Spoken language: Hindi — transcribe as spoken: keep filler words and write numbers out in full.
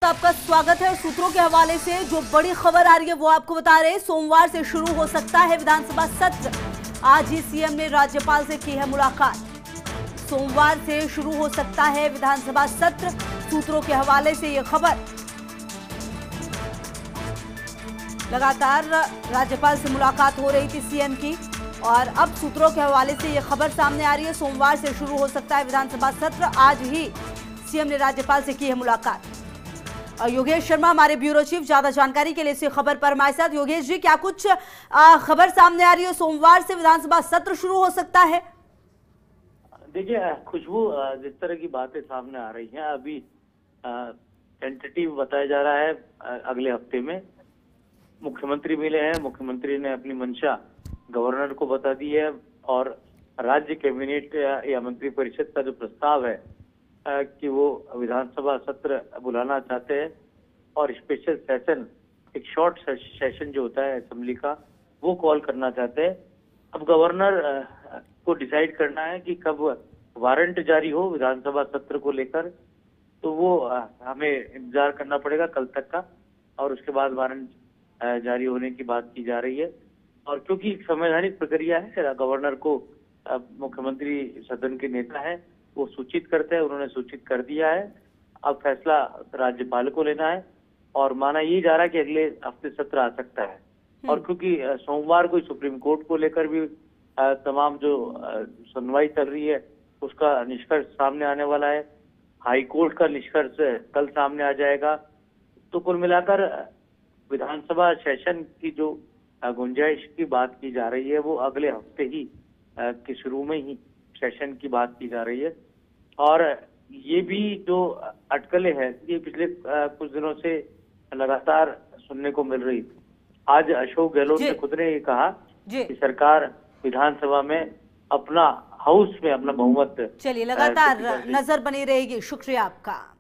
आपका स्वागत है। सूत्रों के हवाले से जो बड़ी खबर आ रही है वो आपको बता रहे हैं। सोमवार से शुरू हो सकता है विधानसभा सत्र। आज ही सीएम ने राज्यपाल से की है मुलाकात। सोमवार से शुरू हो सकता है विधानसभा सत्र। सूत्रों के हवाले से ये खबर। लगातार राज्यपाल से मुलाकात हो रही थी सीएम की और अब सूत्रों के हवाले से ये खबर सामने आ रही है। सोमवार से शुरू हो सकता है विधानसभा सत्र। आज ही सीएम ने राज्यपाल से की है मुलाकात। और योगेश शर्मा हमारे ब्यूरो चीफ ज्यादा जानकारी के लिए इस खबर पर हमारे साथ। योगेश जी, क्या कुछ खबर सामने आ रही है? सोमवार से विधानसभा सत्र शुरू हो सकता है। देखिए खुशबू, जिस तरह की बातें सामने आ रही हैं अभी टेंटेटिव बताया जा रहा है। अगले हफ्ते में मुख्यमंत्री मिले हैं, मुख्यमंत्री ने अपनी मंशा गवर्नर को बता दी है और राज्य कैबिनेट या मंत्री परिषद का जो प्रस्ताव है कि वो विधानसभा सत्र बुलाना चाहते हैं और स्पेशल सेशन, एक शॉर्ट सेशन जो होता है असेंबली का, वो कॉल करना चाहते हैं। अब गवर्नर को डिसाइड करना है कि कब वारंट जारी हो विधानसभा सत्र को लेकर, तो वो हमें इंतजार करना पड़ेगा कल तक का और उसके बाद वारंट जारी होने की बात की जा रही है। और क्योंकि संवैधानिक प्रक्रिया है, गवर्नर को मुख्यमंत्री सदन के नेता है, वो सूचित करते हैं, उन्होंने सूचित कर दिया है। अब फैसला राज्यपाल को लेना है और माना ये जा रहा है कि अगले हफ्ते सत्र आ सकता है। और क्योंकि सोमवार को सुप्रीम कोर्ट को लेकर भी तमाम जो सुनवाई चल रही है उसका निष्कर्ष सामने आने वाला है, हाई कोर्ट का निष्कर्ष कल सामने आ जाएगा। तो कुल मिलाकर विधानसभा सेशन की जो गुंजाइश की बात की जा रही है वो अगले हफ्ते ही के शुरू में ही सेशन की बात की जा रही है। और ये भी जो अटकलें हैं ये पिछले कुछ दिनों से लगातार सुनने को मिल रही थी। आज अशोक गहलोत ने खुद ने ये कहा कि सरकार विधानसभा में अपना हाउस में अपना बहुमत। चलिए, लगातार नजर बनी रहेगी। शुक्रिया आपका।